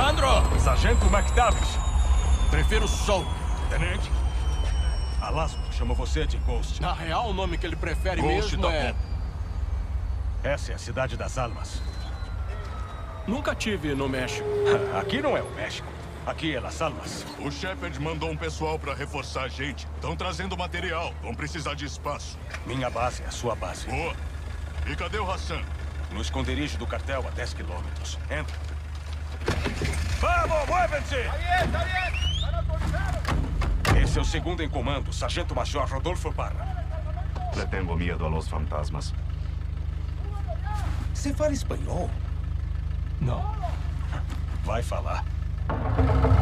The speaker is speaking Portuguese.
Alejandro! Sargento McTavish. Prefiro Sol. Tenente. Alasco chama você de Ghost. Na real, o nome que ele prefere Ghost mesmo tá é... bom. Essa é a cidade das almas. Nunca tive no México. Aqui não é o México. Aqui é Las Almas. O Shepard mandou um pessoal pra reforçar a gente. Estão trazendo material. Vão precisar de espaço. Minha base é a sua base. Boa. E cadê o Hassan? No esconderijo do cartel a 10 quilômetros. Entra. Vamos, muévense! Esse é o segundo em comando, Sargento Major Rodolfo Parra. Le tengo miedo a los fantasmas. Você fala espanhol? Não. Vai falar.